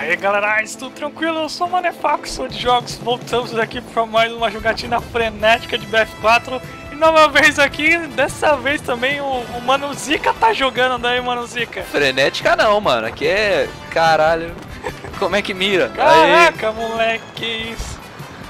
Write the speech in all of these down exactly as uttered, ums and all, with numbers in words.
aí galera, tudo tranquilo? Eu sou o Manefaco, sou de jogos. Voltamos aqui para mais uma jogatina frenética de B F quatro. E nova vez aqui, dessa vez também o, o Mano Zica tá jogando daí, Mano Zica. Frenética não, mano, aqui é... caralho, como é que mira? Caraca, aí. Moleque, que isso.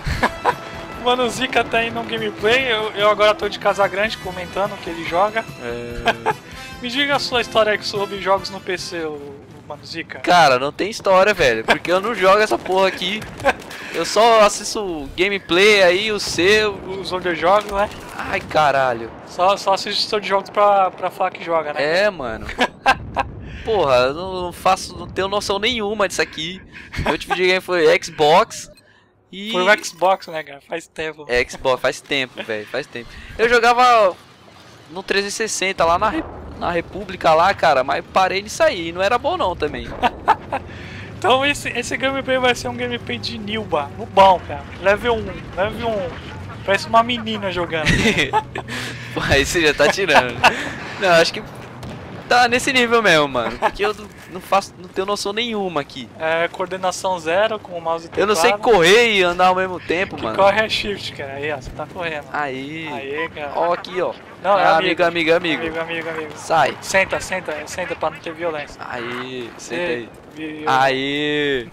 O Mano Zica tá aí no gameplay, eu, eu agora tô de Casa Grande comentando que ele joga. É... Me diga a sua história aí sobre jogos no P C, o Mano Zica. Cara, não tem história, velho, porque eu não jogo essa porra aqui. Eu só assisto gameplay aí, o seu, os outros jogos, né? Ai, caralho. Só, só assiste os jogos pra, pra falar que joga, né? É, mano. Porra, eu não faço, não tenho noção nenhuma disso aqui. Meu último videogame foi Xbox. E... Foi o Xbox, né, cara? Faz tempo. Xbox, faz tempo, velho, faz tempo. Eu jogava no trezentos e sessenta lá na, na República lá, cara, mas parei nisso aí, não era bom não também. Então esse, esse gameplay vai ser um gameplay de Nilba, no bom, cara. Level um, level um. Parece uma menina jogando. Pô, aí você já tá tirando. Não, acho que tá nesse nível mesmo, mano. Porque eu não faço, não tenho noção nenhuma aqui. É coordenação zero com o mouse e teclado. Eu não sei correr e andar ao mesmo tempo, que mano. Corre é shift, cara. Aí, ó, você tá correndo. Aí. Aí, cara. Ó aqui, ó. Não, é ah, amigo. amigo, amigo, amigo. Amigo, amigo, Sai. Senta, senta, senta pra não ter violência. Aí, senta aí. Viu? Aí.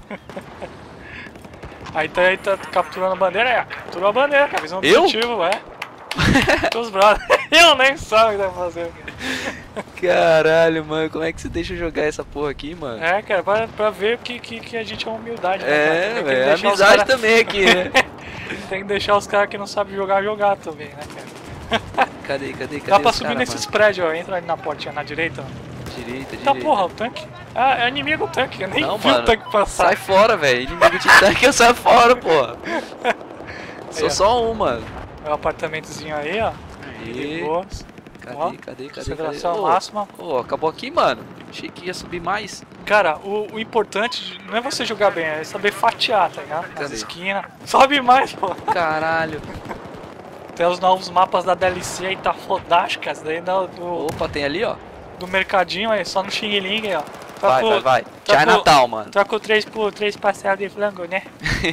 Aí tá, aí tá capturando a bandeira, é. Capturou a bandeira, cara. Visão Eu? objetivo, é. Teus brothers. Eu nem sabe o que tá fazendo, cara. Caralho, mano, como é que você deixa eu jogar essa porra aqui, mano? É, cara, pra, pra ver que, que, que a gente é humildade, né? É, velho, amizade cara... também aqui, né? Tem que deixar os caras que não sabem jogar, jogar também, né, cara? Cadê, cadê, cadê? Dá pra subir cara, nesses mano? prédios, ó. Entra ali na portinha, na direita, ó. Direita, Tá, direita. porra, o tanque. Ah, é inimigo o tanque, eu nem não, vi mano, o tanque passar. Sai fora, velho. Inimigo de tanque, eu saio fora, porra. Sou aí, só um, mano. É o apartamentozinho aí, ó. Aí. Boas. Cadê, ó, cadê, cadê, cadê? Aceleração Oh, máxima. Ô, oh, acabou aqui, mano. Achei que ia subir mais. Cara, o, o importante não é você jogar bem, é saber fatiar, tá ligado? Nas Cadê? esquinas. Sobe mais, pô. Caralho. Tem os novos mapas da D L C aí, tá fodásticas. Daí do, do, Opa, tem ali, ó. do mercadinho aí, só no Xing Ling aí, ó. Vai, Troca vai, o, vai. Já é Natal, mano. Troca o três por três parcelas de flango, né?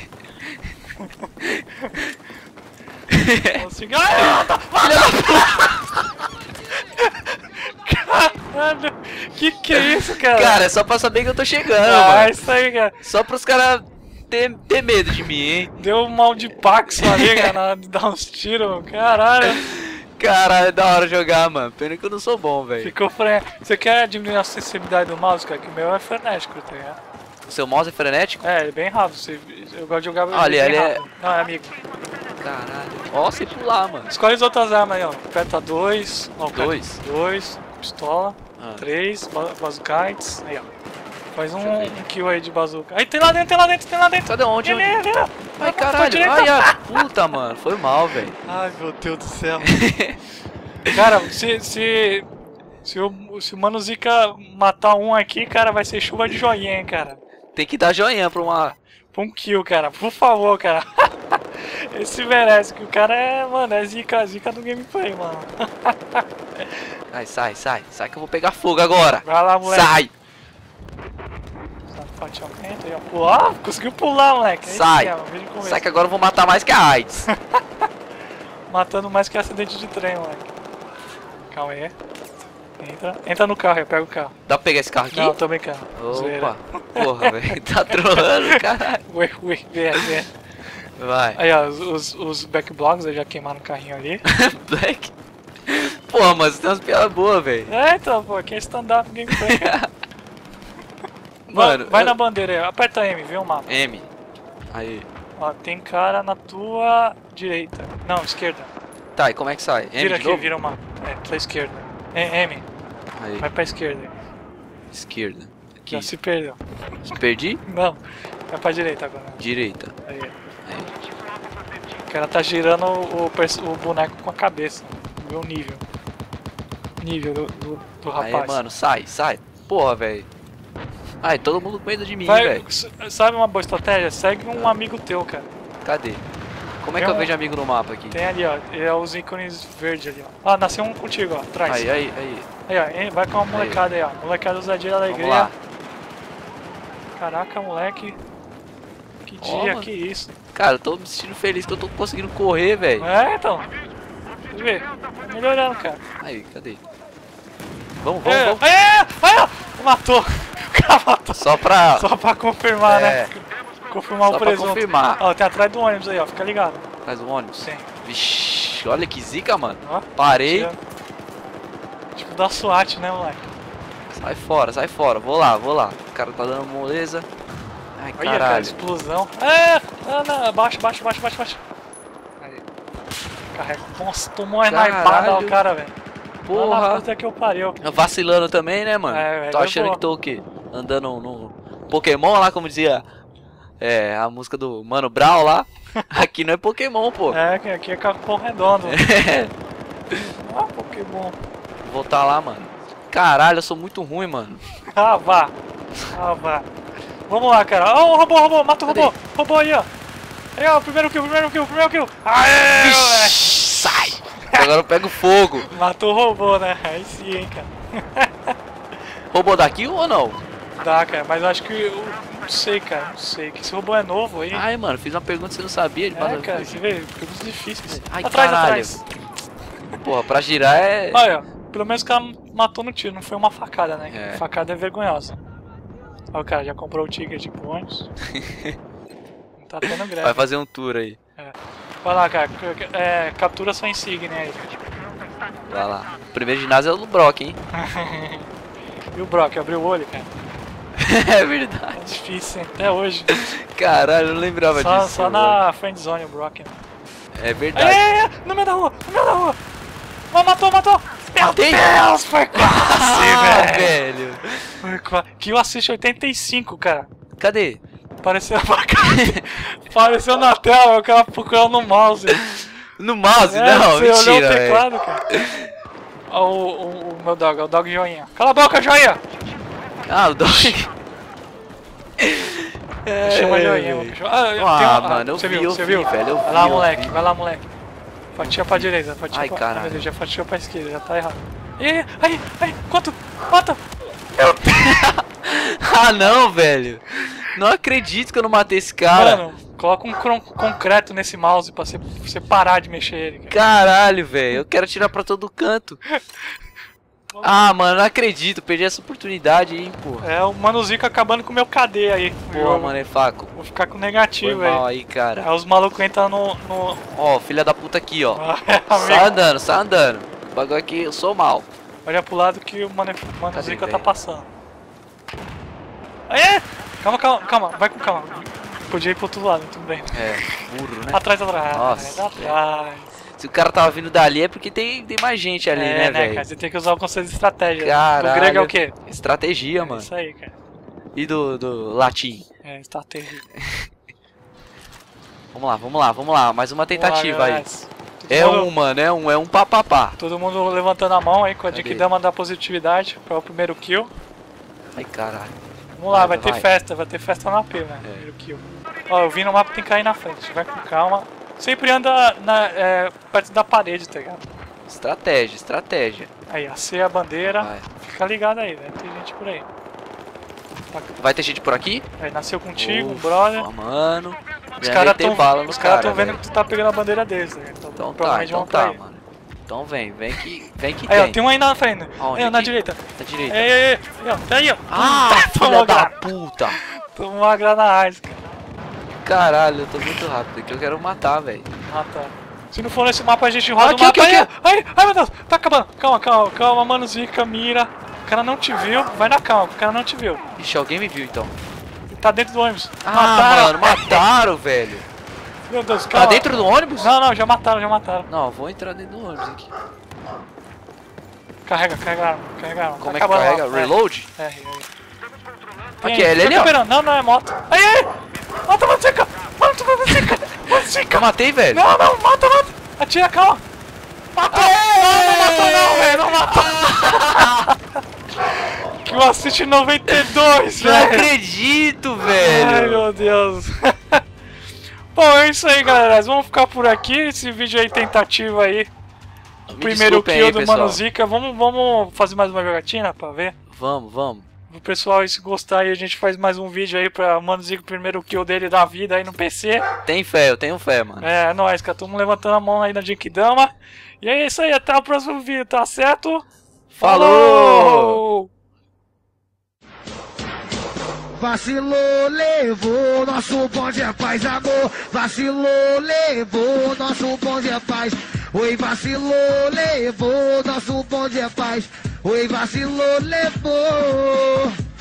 Caralho, que que é isso, cara? Cara, é só pra saber que eu tô chegando, ah, mano. Isso aí, cara. Só pros caras ter, ter medo de mim, hein? Deu um mal de Pax ali, cara, na hora de dar uns tiros, caralho. Caralho, é da hora jogar, mano. Pena que eu não sou bom, velho. Ficou frenético. Você quer diminuir a sensibilidade do mouse, cara? Que o meu é frenético, tá ligado? O seu mouse é frenético? É, ele é bem rápido. Você, eu gosto de jogar ah, ali, bem ali rápido. é... Não, é amigo. Caralho. Ó, se pular, mano. Escolhe as outras armas aí, ó. Aperta dois. Ó, dois? dois. Pistola. Ah. três. Bazookites. Aí, ó. Faz um, um kill aí de bazooka. Aí tem lá dentro, tem lá dentro, tem lá dentro. Cadê onde? Ali, onde? ali, ali. Ai, caralho. Ai, a puta, mano. Foi mal, velho. Ai, meu Deus do céu. Cara, se, se, se, o, se o Mano Zica matar um aqui, cara, vai ser chuva de joinha, hein, cara. Tem que dar joinha pra uma... Pra um kill, cara. Por favor, cara. Esse merece, que o cara é, mano, é zica, zica do gameplay, mano. Ai, sai, sai. Sai que eu vou pegar fogo agora. Vai lá, moleque. Sai. Fatiamento aí, ó. Pular, conseguiu pular, moleque. Aí sai. Sim, sai que agora eu vou matar mais que a AIDS. Matando mais que acidente de trem, moleque. Calma aí. Entra, entra no carro, eu pego o carro. Dá pra pegar esse carro aqui? Não, tô brincando. Opa, Zoeira. porra, velho, tá trolando, caralho. Ui, ui, vem, vem. Vai. Aí, ó, os, os, os backblocks eu já queimaram no carrinho ali. Black? Porra, mas tem umas piadas boas, velho. É, então, pô, aqui é stand-up gameplay. Mano, vai vai eu... na bandeira aí, aperta M, vê o mapa. M. Aí. Ó, tem cara na tua direita. Não, esquerda. Tá, e como é que sai? M Vira de aqui, novo? vira o mapa. É, tua esquerda. É, M. Aí. Vai pra esquerda. Esquerda. Aqui. Já se perdeu. Perdi? Não, vai pra direita agora. Direita. Aí. Aí. O cara tá girando o, o, o boneco com a cabeça. Vê o nível. Nível do, do, do rapaz. Aí, mano, sai, sai. Porra, velho. Ai, todo mundo com medo de mim, Vai, velho. sabe uma boa estratégia? Segue um amigo teu, cara. Cadê? Como é Tem que eu um- vejo amigo no mapa aqui? Tem ali, ó. É os ícones verdes ali, ó. Ah, nasceu um contigo, ó. Atrás. Aí, aí, aí. Aí, ó. hein, Vai com a molecada aí, ó. Molecada usadeira da Vamos igreja. lá. Caraca, moleque. Que Ó, dia, mano. que isso. Cara, eu tô me sentindo feliz que eu tô conseguindo correr, velho. É, então. Deixa eu ver. Tá melhorando, cara. Aí, cadê? Vamos, vamos, É, vamos. é, é, matou. O cara matou. Só pra... Só pra confirmar, É. né? Confirmar Só o pra presunto. confirmar. Ó, tem atrás do ônibus aí, ó. Fica ligado. Faz o ônibus. Sim. Vixe, olha que zica, mano. Ó, Parei. tira. Tipo da SWAT, né, moleque? Sai fora, sai fora. Vou lá, vou lá. O cara tá dando moleza. Ai, Olha, cara, caralho. explosão. É, não, não, baixa, baixa, baixa, baixa, baixa. Aí. Carrega. Nossa, tomou uma Caralho. snipada o cara, velho. Lá na Porra. puta que eu pariu. Vacilando também, né, mano? É, velho, Tô achando eu que tô o quê? Andando no Pokémon lá, como dizia é, a música do Mano Brown lá. Aqui não é Pokémon, pô. É, que aqui é Capão Redondo. É. Ah, Pokémon. Vou voltar lá, mano. Caralho, eu sou muito ruim, mano. Ah, vá. Ah, vá. Vamos lá, cara. Ó, oh, roubou, roubou. Mata o Cadê? robô. Roubou aí, ó. Aí, ó. Primeiro kill, primeiro kill, primeiro kill. Aê, moleque. Sai! Agora eu pego fogo. Matou o robô, né? Aí sim, hein, cara. Roubou daqui ou não? Dá, cara. Mas eu acho que... Eu não sei, cara. Não sei. Que esse robô é novo aí. Ai, mano, fiz uma pergunta que você não sabia. Ele É, passa- cara. Você vê. Perguntas difíceis. Ai, Atrás, caralho. atrás. Porra, pra girar é... Olha, pelo menos o cara matou no tiro. Não foi uma facada, né? É. Facada é vergonhosa. Ó, o cara já comprou o ticket pro ônibus. Não tá tendo greve. Vai fazer um tour aí. Vai lá, cara. É, captura sua insígnia aí. Vai lá. O primeiro ginásio é o do Brock, hein? E o Brock, abriu o olho, cara. É verdade. É difícil, hein? Até hoje. Caralho, eu não lembrava Só, disso. só na friendzone o Brock. Né? É verdade. É, no meio da rua, no meio da rua. Oh, matou, matou. Meu Matei. Deus, foi quase, Ah, velho. velho. Foi quase. Kill assist oitenta e cinco, cara. Cadê? Apareceu, apareceu na tela, o cara procurando no mouse. No mouse? É, não, você olhou o mentira, velho. teclado, cara. Ó, o, o, o meu dog, é o dog joinha. Cala a boca, joinha! Ah, o dog. É, Chama joinha. velho. Ah, eu Ah, tenho uma- mano, eu você vi, viu, eu você vi, viu? velho, eu Vai vi, lá, eu moleque, vi. vai lá, moleque. Fatia pra direita, fatia Ai, pra... caralho. Ai, meu Deus, já fatia pra esquerda, já tá errado. Ih, aí, aí, quanto? Mata! Meu Ah, não, velho. Não acredito que eu não matei esse cara. Mano, coloca um cron- concreto nesse mouse pra você, pra você parar de mexer ele, cara. Caralho, velho. Eu quero atirar pra todo canto. Ah, mano, não acredito. Perdi essa oportunidade aí, porra. É o Mano Zica acabando com o meu K D aí. no Porra, jogo. mano, é faco. Vou ficar com Foi negativo aí. mal aí, cara. Aí os malucos entram no... no... Ó, filha da puta aqui, ó. Ah, Sai amigo, andando, sai andando. O bagulho aqui, eu sou mal. olha pro lado que o Mano, Mano Cadê, Zica tá velho? passando. Aê! Calma, calma, calma, vai com calma. Podia ir pro outro lado, tudo bem. É, burro, né? Atrás, atrás. Nossa. Atrás. Se o cara tava vindo dali é porque tem, tem mais gente ali, é, né, né, velho? cara? Você tem que usar o conceito de estratégia. Caralho. O grego é o quê? Estratégia, É mano. isso aí, cara. E do, do latim? É, estratégia. Vamos lá, vamos lá, vamos lá. Mais uma tentativa aí. Todo É mundo, um, mano, é um, é um papapá. Todo mundo levantando a mão aí com a Cadê? Dikidama da positividade para o primeiro kill. Ai, caralho. Vamos lá, Vai, vai, ter vai. festa, vai ter festa no A P, né? É. Primeiro kill. Ó, eu vi no mapa tem que cair na frente, vai com calma. Sempre anda na, é, perto da parede, tá ligado? Estratégia, estratégia. Aí, acei a bandeira. Vai. Fica ligado aí, deve ter gente por aí. Vai ter gente por aqui? Aí, nasceu contigo, um Ufa, brother. mano. Os Já caras metei tão, bala os nos cara cara, tão vendo velho. que tu tá pegando a bandeira deles, né? Então, Então tá, provavelmente então vão pra tá, aí. mano. Então vem, vem que, vem que Aí, ó, tem. tem um aí na frente. Aonde? Aí, ó, na Aqui? direita. Da direita. Ei, ei, ei, aí, ó, tá aí, ó. Ah, Tomou filha uma da grana. puta. Tomou uma grana ice, cara. Caralho, eu tô muito rápido aqui, eu quero matar, velho. Ah, tá. Se não for nesse mapa, a gente roda Aqui, o mapa. aqui, Aí, aqui. aí, ai, meu Deus, tá acabando. Calma, calma, calma, mano, Zica, mira. O cara não te viu, vai na calma, o cara não te viu. Ixi, alguém me viu então. Tá dentro do ônibus. Ah, Mataram. mano, mataram, velho. Meu Deus, Tá calma. dentro do ônibus? Não, não, já mataram, já mataram. Não, vou entrar dentro do ônibus aqui. Carrega, carrega a arma, carrega a arma. Como Tá é que acabando carrega? lá. Reload? É, é, é. Aqui, Tem aí, ele fica ali, ó. esperando. Não, não, é moto. Aí, aí! Mata, mata, Zica! Mata, mata, Zica! Mata, Zica! Eu matei, velho. Não, não, mata, mata! Atira, calma! Matou! Não, não matou não, velho, não matou! Que o assist noventa e dois, Não velho! acredito, Ai, velho. meu Deus! Bom, é isso aí, galera. Vamos ficar por aqui. Esse vídeo aí, tentativa aí. Me Primeiro desculpem kill aí, do pessoal. Mano Zica. Vamos, vamos fazer mais uma jogatina pra ver? Vamos, vamos. O pessoal, se gostar aí, a gente faz mais um vídeo aí pra Mano Zico, primeiro kill dele da vida aí no P C. Tem fé, eu tenho fé, mano. É, é nóis, cara. Tamo levantando a mão aí na Genkidama. E é isso aí, até o próximo vídeo, tá certo? Falou! Vacilou, levou, nosso bonde é paz, amor. Vacilou, levou, nosso bonde é paz. Oi, vacilou, levou, nosso bonde é paz. Oi, vacilou, levou.